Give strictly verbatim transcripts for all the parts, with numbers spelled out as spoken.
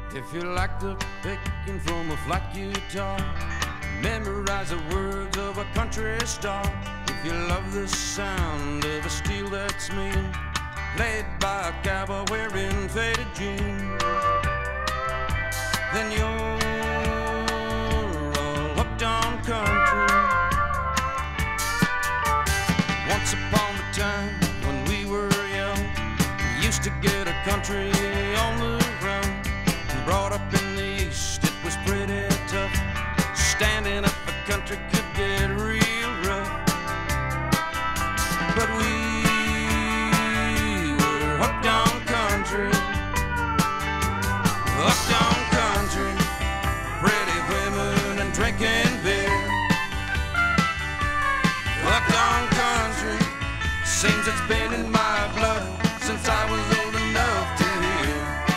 If you like the picking from a flat guitar, memorize the words of a country star. If you love the sound of a steel that's mean, played by a cowboy wearing faded jeans, then you're all hooked on country. Once upon a time when we were young, we used to get a country on the run. Brought up in the East, it was pretty tough. Standing up the country could get real rough. But we were hooked on country, hooked on country, pretty women and drinking beer. Hooked on country, seems it's been in my blood since I was old enough to hear.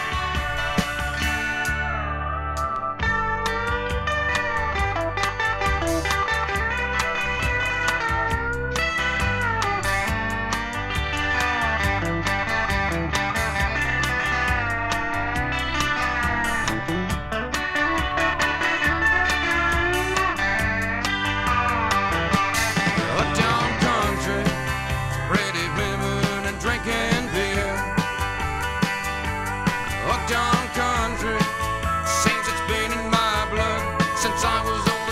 Hooked on country, seems it's been in my blood since I was old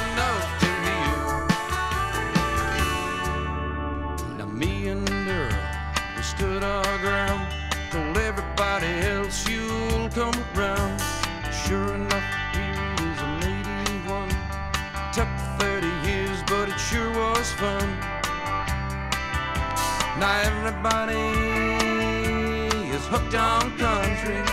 enough to hear. Now me and Earl, we stood our ground, told everybody else you'll come around. Sure enough, here is an eighty-one. Took thirty years, but it sure was fun. Now everybody is hooked on country,